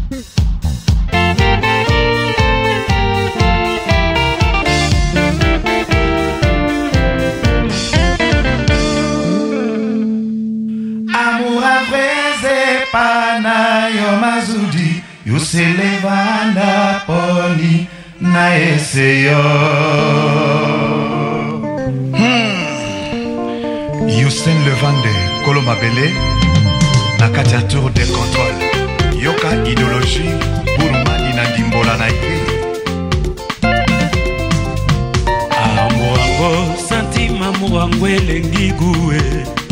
Pana yo mazudi yuselevana poni na eseyo Yusen Levande Kolomabele na kati ya tour de contrôle yoka idéologie buruma inandimbola na ye amorango santima morango elengi gue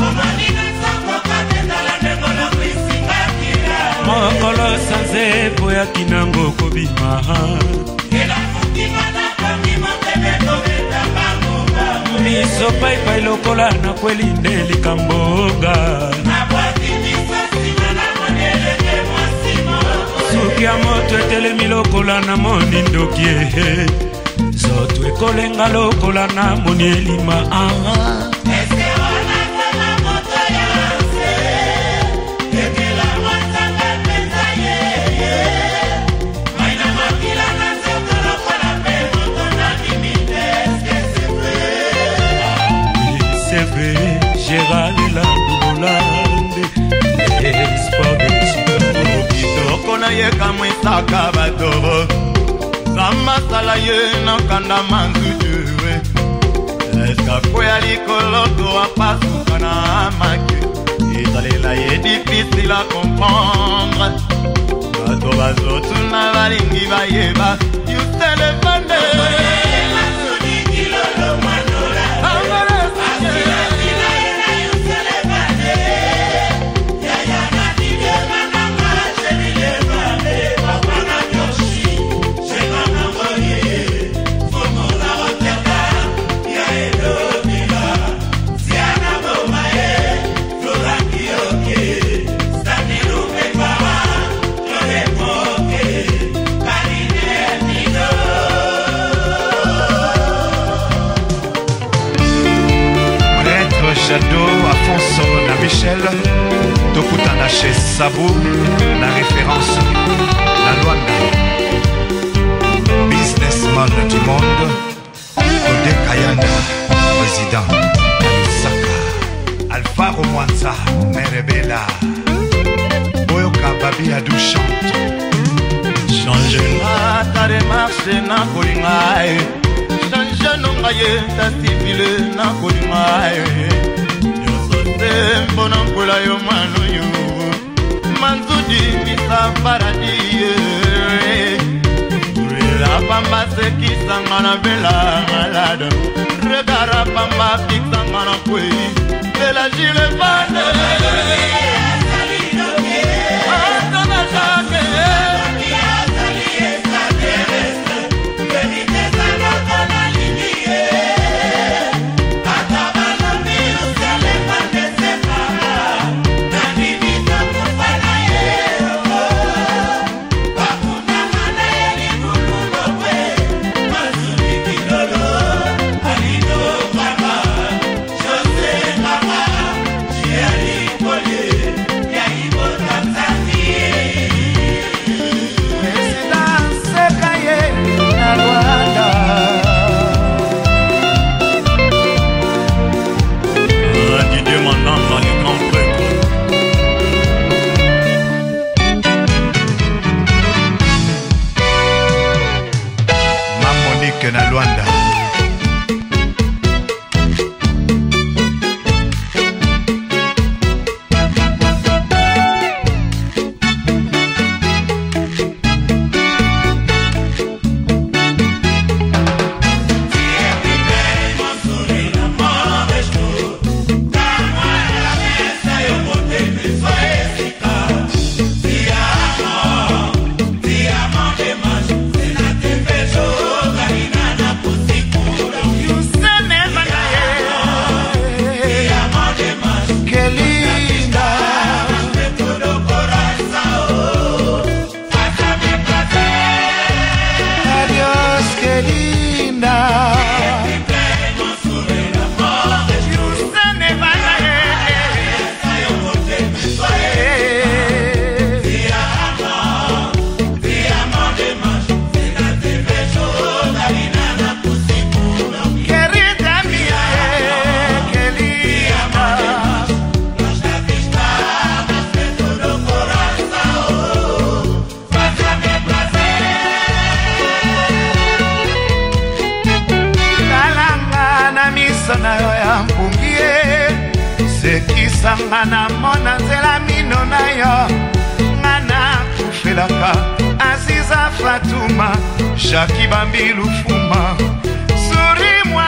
mokolo sanze boyaki nango kobima miso paipai lokola na kweli nde likambonga suki ya moto etelemi lokola na moni ndokie zoto ekolenga lokola na moni elima Gérald la Doubolande l'espoir de Chicago kitoko na ye kamwisaka badoro zamasala ye na kanda manzujuwe eska koya likolo to apasuka na maki ezalela ye difficile à comprendre bato bazotuna balingi bayeba Yusen Levande Jadot, Afonso, na Michel, Tokutana chez Sabou, la référence, la Luanda, businessman du monde, Ode Kayanda, président, Lusaka, Alvaro Mwanza, Merebela, Boyoka Babi Adou chante. Changez-la ta démarche na kolingae, change nongaye ta civile na kolingae. Mbona mpula yo mano yo Manzudi misa paradie Urela pamba sekisa ngana bela malade Regara pamba fixa ngana kwe Bela Jules Levande Atona jake na Luanda. Pussy ngana mona nzela mino na yo ngana kufelaka Aziza Fatuma Jackie Bambi Lufuma Souris-moi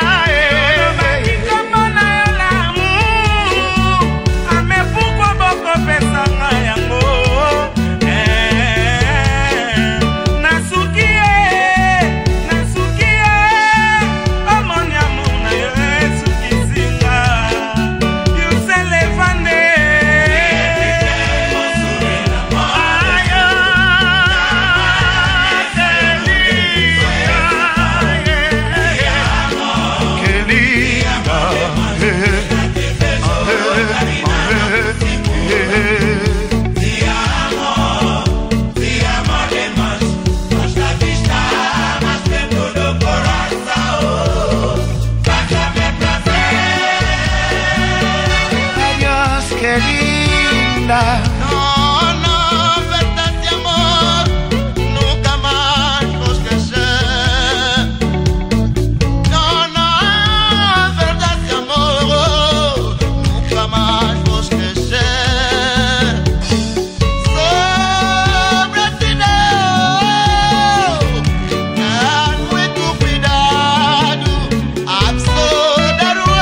No, no, verdad de amor, nunca más nos querer. No, no, verdad de amor, nunca más nos querer. Sobre ti no, ten muito cuidado, absoluto.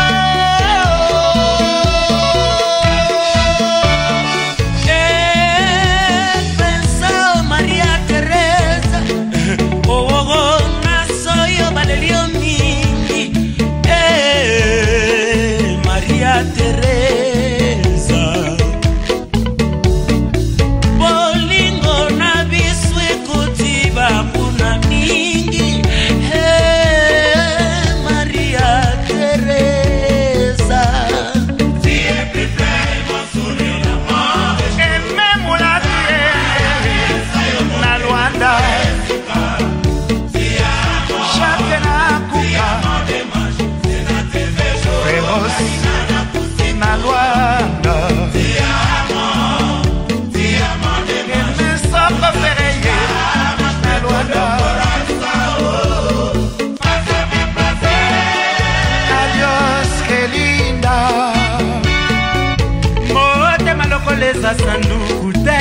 Sanduku te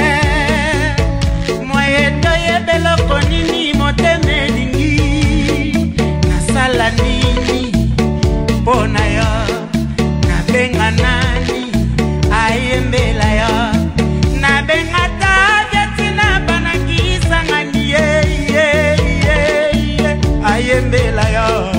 moyeto yebeloko nini motema elingi nasala nini mpona yo nabenga nani ayembela yo nabenga tabia tina banakisanga ndiye ayembela yo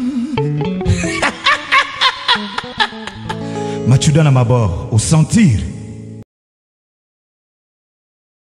Machuda na mabord, au sentir.